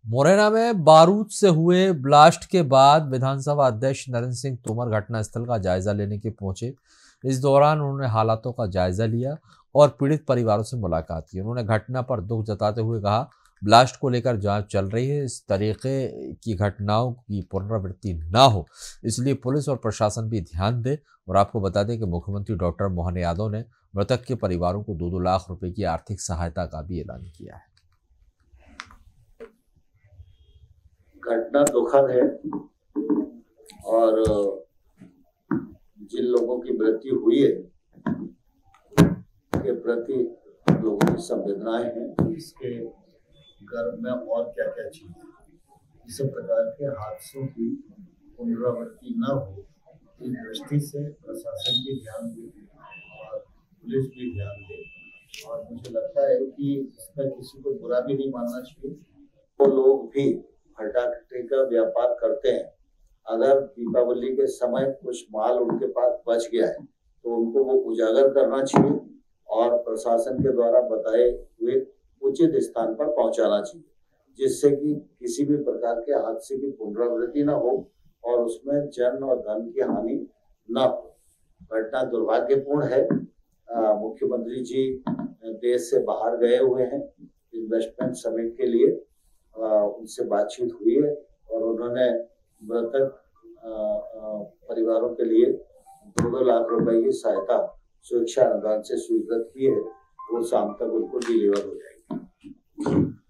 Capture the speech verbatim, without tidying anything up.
मुरैना में बारूद से हुए ब्लास्ट के बाद विधानसभा अध्यक्ष नरेंद्र सिंह तोमर घटनास्थल का जायजा लेने के पहुंचे। इस दौरान उन्होंने हालातों का जायजा लिया और पीड़ित परिवारों से मुलाकात की। उन्होंने घटना पर दुख जताते हुए कहा, ब्लास्ट को लेकर जांच चल रही है, इस तरीके की घटनाओं की पुनरावृत्ति ना हो, इसलिए पुलिस और प्रशासन भी ध्यान दे। और आपको बता दें कि मुख्यमंत्री डॉक्टर मोहन यादव ने मृतक के परिवारों को दो दो लाख रुपए की आर्थिक सहायता का भी ऐलान किया है। घटना दुखद है और जिन लोगों की मृत्यु हुई है के प्रति लोगों की संवेदनाएं हैं। इसके गर्भ में और क्या क्या चीजें इस प्रकार के हादसों की पुनरावृत्ति न हो, इस दृष्टि से प्रशासन भी ध्यान दे और पुलिस भी ध्यान दे। और मुझे लगता है कि इसमें किसी को बुरा भी नहीं मानना चाहिए। वो तो लोग भी फटाखे का व्यापार करते हैं, अगर दीपावली के समय कुछ माल उनके पास बच गया है तो उनको वो उजागर करना चाहिए और प्रशासन के द्वारा बताए हुए उचित स्थान पर पहुंचाना चाहिए, जिससे कि किसी भी प्रकार के हादसे की पुनरावृत्ति न हो और उसमें जन और धन की हानि न हो। घटना दुर्भाग्यपूर्ण है। मुख्यमंत्री जी देश से बाहर गए हुए हैं इन्वेस्टमेंट समिट के लिए। आ, उनसे बातचीत हुई है और उन्होंने मृतक परिवारों के लिए दो दो लाख रुपए की सहायता सुरक्षा अनुदान से स्वीकृत की है। वो शाम तक उनको डिलीवर हो जाएगी।